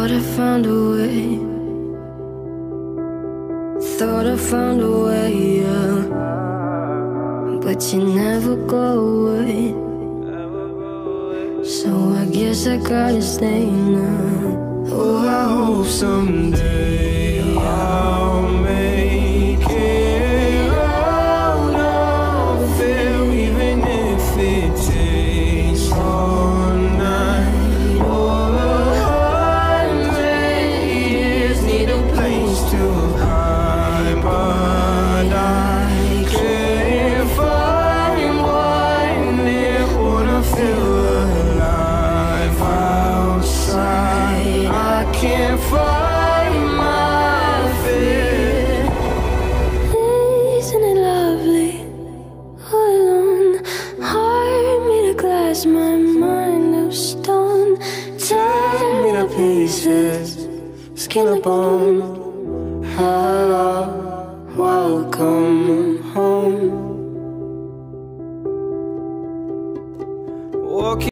Thought I found a way. Thought I found a way, yeah. But you never go away. So I guess I gotta stay now. Oh, I hope someday I'll make it out of there, even if it takes all night or 100 years. Need a place to hide, but I can't find one there. Wanna feel alive outside. I can't find my fear. Isn't it lovely? All alone, heart made of glass, my mind of stone. Tear me to pieces, skin and bone.